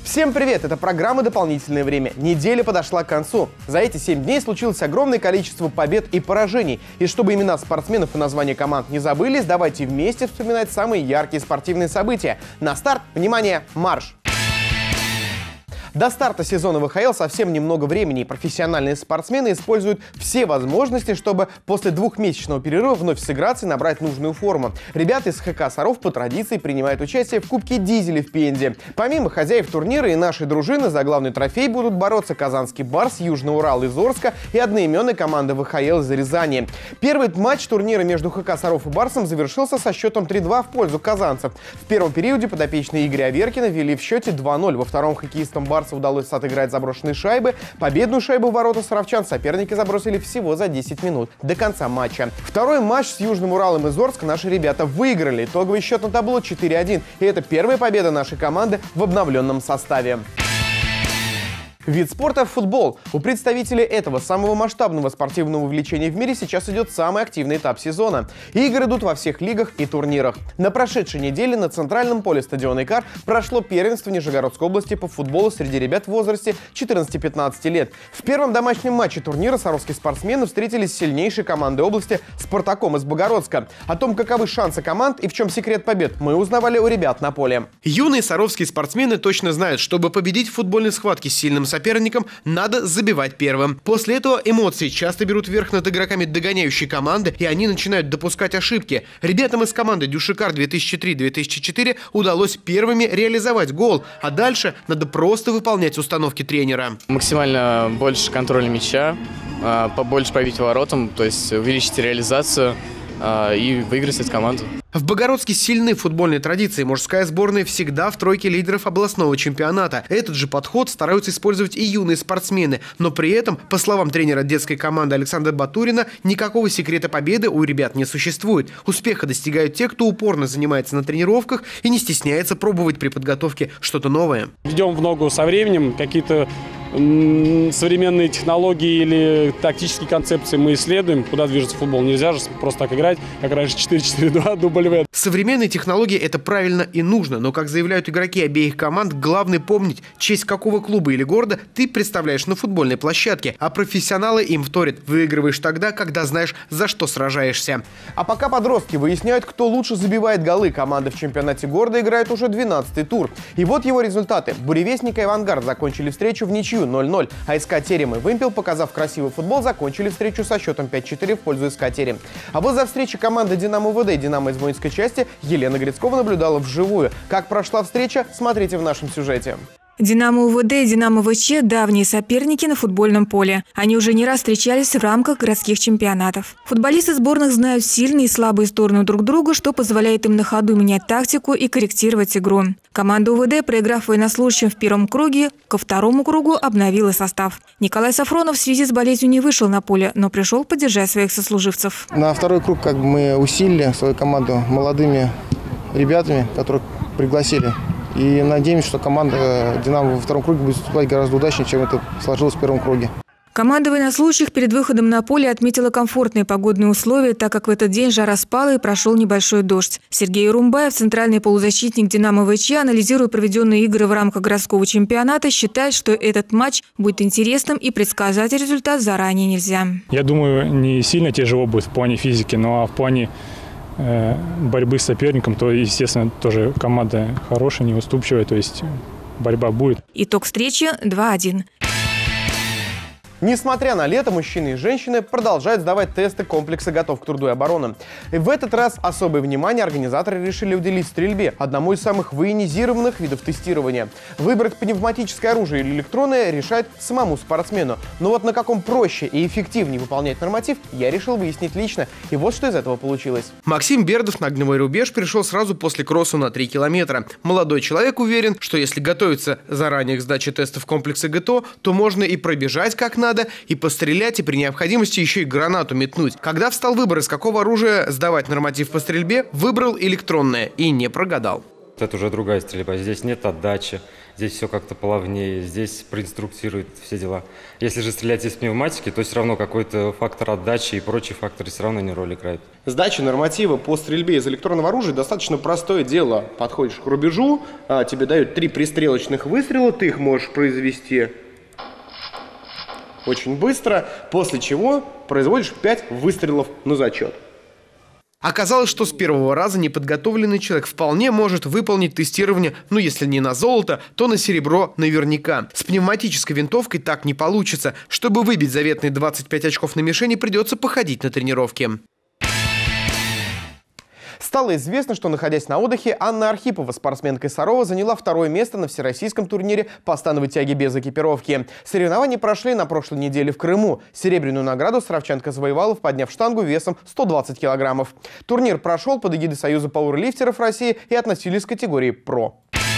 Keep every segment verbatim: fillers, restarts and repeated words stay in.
Всем привет! Это программа «Дополнительное время». Неделя подошла к концу. За эти семь дней случилось огромное количество побед и поражений. И чтобы имена спортсменов и названия команд не забылись, давайте вместе вспоминать самые яркие спортивные события. На старт, внимание, марш! До старта сезона вэ ха эл совсем немного времени, и профессиональные спортсмены используют все возможности, чтобы после двухмесячного перерыва вновь сыграться и набрать нужную форму. Ребята из ха ка Саров по традиции принимают участие в Кубке Дизеля в Пензе. Помимо хозяев турнира и нашей дружины за главный трофей будут бороться Казанский Барс, Южный Урал из Орска и одноименная команда вэ ха эл из Рязани. Первый матч турнира между ха ка Саров и Барсом завершился со счетом три-два в пользу казанцев. В первом периоде подопечные Игоря Аверкина вели в счете два-ноль. Во втором хоккеистам Барса удалось отыграть заброшенные шайбы. Победную шайбу в ворота саровчан соперники забросили всего за десять минут до конца матча. Второй матч с Южным Уралом из Орска наши ребята выиграли. Итоговый счет на табло четыре-один. И это первая победа нашей команды в обновленном составе. Вид спорта – футбол. У представителей этого самого масштабного спортивного увлечения в мире сейчас идет самый активный этап сезона. Игры идут во всех лигах и турнирах. На прошедшей неделе на центральном поле стадиона Икар прошло первенство Нижегородской области по футболу среди ребят в возрасте четырнадцати-пятнадцати лет. В первом домашнем матче турнира саровские спортсмены встретились с сильнейшей командой области «Спартаком» из Богородска. О том, каковы шансы команд и в чем секрет побед, мы узнавали у ребят на поле. Юные саровские спортсмены точно знают, чтобы победить в футбольной схватке с сильным соперником, соперникам надо забивать первым. После этого эмоции часто берут верх над игроками догоняющей команды, и они начинают допускать ошибки. Ребятам из команды Дюшикар две тысячи три — две тысячи четыре удалось первыми реализовать гол, а дальше надо просто выполнять установки тренера. Максимально больше контроля мяча, побольше пробить воротам, то есть увеличить реализацию и выиграть эту команду. В Богородске сильны футбольные традиции. Мужская сборная всегда в тройке лидеров областного чемпионата. Этот же подход стараются использовать и юные спортсмены. Но при этом, по словам тренера детской команды Александра Батурина, никакого секрета победы у ребят не существует. Успеха достигают те, кто упорно занимается на тренировках и не стесняется пробовать при подготовке что-то новое. Идем в ногу со временем, какие-то современные технологии или тактические концепции мы исследуем, куда движется футбол. Нельзя же просто так играть, как раньше четыре-четыре-два, дубль В. Современные технологии — это правильно и нужно, но, как заявляют игроки обеих команд, главное помнить, честь какого клуба или города ты представляешь на футбольной площадке, а профессионалы им вторят. Выигрываешь тогда, когда знаешь, за что сражаешься. А пока подростки выясняют, кто лучше забивает голы, команда в чемпионате города играет уже двенадцатый тур. И вот его результаты. Буревестник и Авангард закончили встречу в ничью ноль-ноль, а СК Терем и Вымпел, показав красивый футбол, закончили встречу со счетом пять-четыре в пользу СК Терем. А вот за встречей команды Динамо ВД и Динамо из воинской части Елена Грицкова наблюдала вживую. Как прошла встреча, смотрите в нашем сюжете. Динамо УВД и Динамо ВЧ – давние соперники на футбольном поле. Они уже не раз встречались в рамках городских чемпионатов. Футболисты сборных знают сильные и слабые стороны друг друга, что позволяет им на ходу менять тактику и корректировать игру. Команда УВД, проиграв военнослужащим в первом круге, ко второму кругу обновила состав. Николай Сафронов в связи с болезнью не вышел на поле, но пришел поддержать своих сослуживцев. На второй круг как бы мы усилили свою команду молодыми ребятами, которых пригласили. И надеемся, что команда «Динамо» во втором круге будет выступать гораздо удачнее, чем это сложилось в первом круге. Команда военнослужащих перед выходом на поле отметила комфортные погодные условия, так как в этот день жара спала и прошел небольшой дождь. Сергей Румбаев, центральный полузащитник «Динамо ВЧ», анализируя проведенные игры в рамках городского чемпионата, считает, что этот матч будет интересным и предсказать результат заранее нельзя. Я думаю, не сильно тяжело будет в плане физики, но в плане борьбы с соперником, то, естественно, тоже команда хорошая, неуступчивая, то есть борьба будет. Итог встречи два-один. Несмотря на лето, мужчины и женщины продолжают сдавать тесты комплекса «Готов к труду и обороны». И в этот раз особое внимание организаторы решили уделить стрельбе, одному из самых военизированных видов тестирования. Выбрать пневматическое оружие или электронное решает самому спортсмену. Но вот на каком проще и эффективнее выполнять норматив, я решил выяснить лично. И вот что из этого получилось. Максим Бердов на огневой рубеж пришел сразу после кросса на три километра. Молодой человек уверен, что если готовиться заранее к сдаче тестов комплекса ГТО, то можно и пробежать как надо, надо, и пострелять, и при необходимости еще и гранату метнуть. Когда встал выбор, из какого оружия сдавать норматив по стрельбе, выбрал электронное и не прогадал. Это уже другая стрельба. Здесь нет отдачи, здесь все как-то плавнее, здесь проинструктируют все дела. Если же стрелять из пневматики, то все равно какой-то фактор отдачи и прочие факторы все равно не роль играют. Сдача норматива по стрельбе из электронного оружия достаточно простое дело. Подходишь к рубежу, тебе дают три пристрелочных выстрела, ты их можешь произвести очень быстро, после чего производишь пять выстрелов на зачет. Оказалось, что с первого раза неподготовленный человек вполне может выполнить тестирование, ну если не на золото, то на серебро наверняка. С пневматической винтовкой так не получится. Чтобы выбить заветные двадцать пять очков на мишени, придется походить на тренировке. Стало известно, что, находясь на отдыхе, Анна Архипова, спортсменка из Сарова, заняла второе место на всероссийском турнире по становой тяге без экипировки. Соревнования прошли на прошлой неделе в Крыму. Серебряную награду саровчанка завоевала, подняв штангу весом сто двадцать килограммов. Турнир прошел под эгидой Союза пауэрлифтеров России и относились к категории «Про».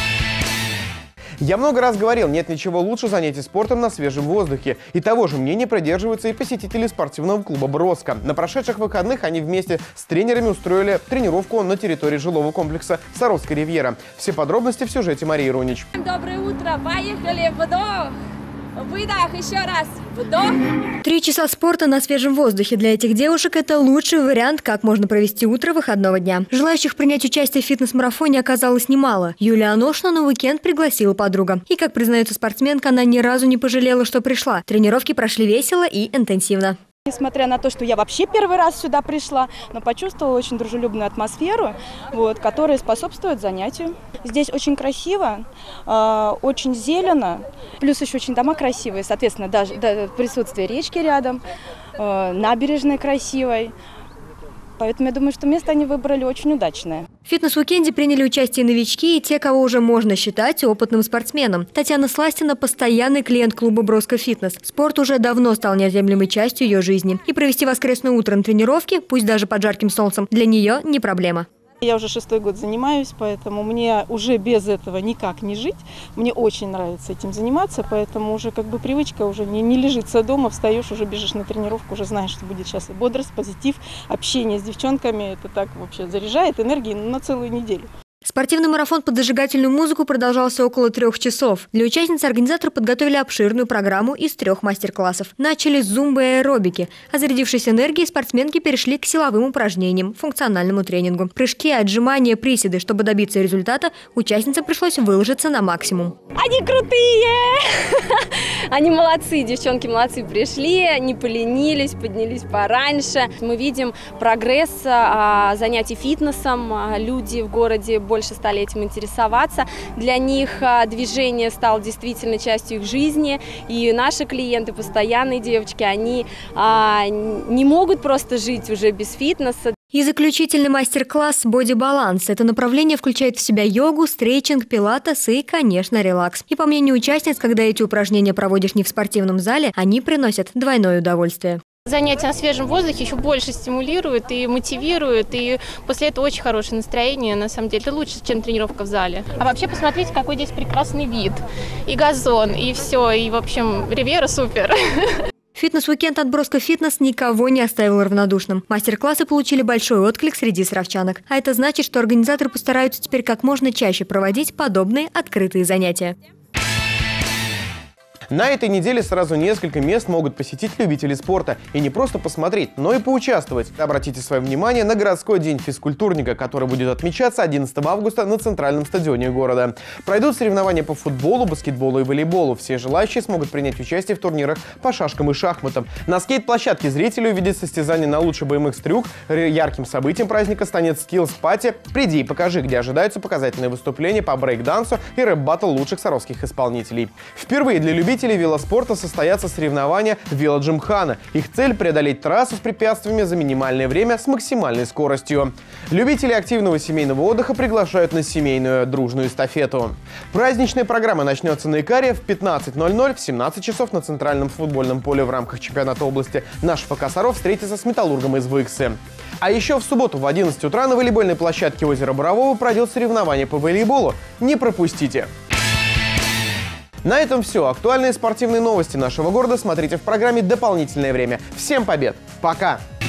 Я много раз говорил, нет ничего лучше занятий спортом на свежем воздухе. И того же мнения придерживаются и посетители спортивного клуба «Бродска». На прошедших выходных они вместе с тренерами устроили тренировку на территории жилого комплекса «Саровская ривьера». Все подробности в сюжете Марии Рунич. Доброе утро! Поехали! Вдох! Выдох! Еще раз! Вдох! Три часа спорта на свежем воздухе. Для этих девушек это лучший вариант, как можно провести утро выходного дня. Желающих принять участие в фитнес-марафоне оказалось немало. Юлия Аношина на уикенд пригласила подруга. И, как признается спортсменка, она ни разу не пожалела, что пришла. Тренировки прошли весело и интенсивно. Несмотря на то, что я вообще первый раз сюда пришла, но почувствовала очень дружелюбную атмосферу, вот, которая способствует занятию. Здесь очень красиво, э, очень зелено, плюс еще очень дома красивые, соответственно, даже да, присутствие речки рядом, э, набережной красивой. Поэтому я думаю, что место они выбрали очень удачное. В фитнес-уикенде приняли участие новички и те, кого уже можно считать опытным спортсменом. Татьяна Сластина – постоянный клиент клуба «Бродска Фитнес». Спорт уже давно стал неотъемлемой частью ее жизни. И провести воскресное утро на тренировке, пусть даже под жарким солнцем, для нее не проблема. Я уже шестой год занимаюсь, поэтому мне уже без этого никак не жить. Мне очень нравится этим заниматься, поэтому уже как бы привычка уже не, не лежится дома, встаешь, уже бежишь на тренировку, уже знаешь, что будет сейчас и бодрость, позитив, общение с девчонками. Это так вообще заряжает энергией на целую неделю. Спортивный марафон под зажигательную музыку продолжался около трех часов. Для участниц организаторы подготовили обширную программу из трех мастер-классов. Начали с зумбы и аэробики. А зарядившись энергией, спортсменки перешли к силовым упражнениям, функциональному тренингу. Прыжки, отжимания, приседы. Чтобы добиться результата, участницам пришлось выложиться на максимум. Они крутые! Они молодцы, девчонки молодцы. Пришли, не поленились, поднялись пораньше. Мы видим прогресс занятий фитнесом. Люди в городе больше стали этим интересоваться. Для них движение стало действительно частью их жизни. И наши клиенты, постоянные девочки, они а, не могут просто жить уже без фитнеса. И заключительный мастер-класс «Боди-баланс». Это направление включает в себя йогу, стретчинг, пилатес и, конечно, релакс. И по мнению участниц, когда эти упражнения проводишь не в спортивном зале, они приносят двойное удовольствие. Занятия на свежем воздухе еще больше стимулируют и мотивируют, и после этого очень хорошее настроение, на самом деле, это лучше, чем тренировка в зале. А вообще посмотрите, какой здесь прекрасный вид, и газон, и все, и, в общем, ривьера супер. Фитнес-уикенд от «Бродска Фитнес» никого не оставил равнодушным. Мастер-классы получили большой отклик среди саровчанок. А это значит, что организаторы постараются теперь как можно чаще проводить подобные открытые занятия. На этой неделе сразу несколько мест могут посетить любители спорта. И не просто посмотреть, но и поучаствовать. Обратите свое внимание на городской день физкультурника, который будет отмечаться одиннадцатого августа на центральном стадионе города. Пройдут соревнования по футболу, баскетболу и волейболу. Все желающие смогут принять участие в турнирах по шашкам и шахматам. На скейт-площадке зрители увидят состязание на лучший бэ эм икс-трюк. Ярким событием праздника станет скиллс-пати. Приди и покажи, где ожидаются показательные выступления по брейк-дансу и рэп-баттл лучших саровских исполнителей. Впервые для любителей велоспорта состоятся соревнования велоджимхана. Их цель – преодолеть трассу с препятствиями за минимальное время с максимальной скоростью. Любители активного семейного отдыха приглашают на семейную дружную эстафету. Праздничная программа начнется на Икаре в пятнадцать ноль ноль, в семнадцать часов на центральном футбольном поле в рамках чемпионата области. Наш ФК Саров встретится с Металлургом из Выксы. А еще в субботу в одиннадцать утра на волейбольной площадке озера Борового пройдет соревнование по волейболу. Не пропустите! На этом все. Актуальные спортивные новости нашего города смотрите в программе «Дополнительное время». Всем побед! Пока!